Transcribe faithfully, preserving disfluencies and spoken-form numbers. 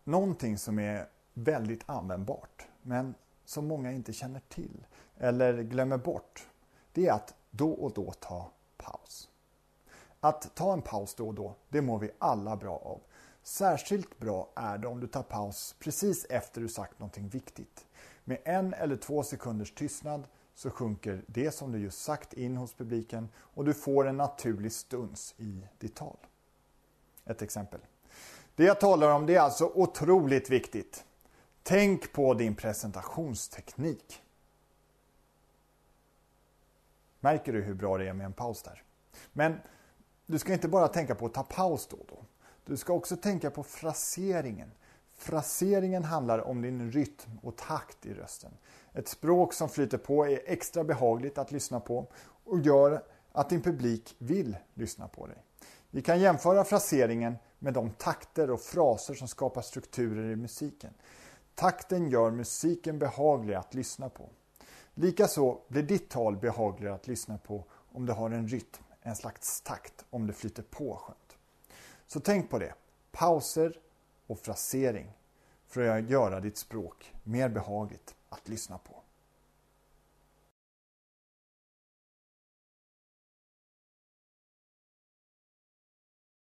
någonting som är väldigt användbart men som många inte känner till eller glömmer bort, det är att då och då ta paus. Att ta en paus då och då, det mår vi alla bra av. Särskilt bra är det om du tar paus precis efter du sagt någonting viktigt. Med en eller två sekunders tystnad så sjunker det som du just sagt in hos publiken och du får en naturlig stuns i ditt tal. Ett exempel. Det jag talar om, det är alltså otroligt viktigt. Tänk på din presentationsteknik. Märker du hur bra det är med en paus där? Men du ska inte bara tänka på att ta paus då och då. Du ska också tänka på fraseringen. Fraseringen handlar om din rytm och takt i rösten. Ett språk som flyter på är extra behagligt att lyssna på och gör att din publik vill lyssna på dig. Vi kan jämföra fraseringen med de takter och fraser som skapar strukturer i musiken. Takten gör musiken behaglig att lyssna på. Likaså blir ditt tal behagligare att lyssna på om du har en rytm, en slags takt, om det flyter på skönt. Så tänk på det. Pauser och frasering för att göra ditt språk mer behagligt att lyssna på.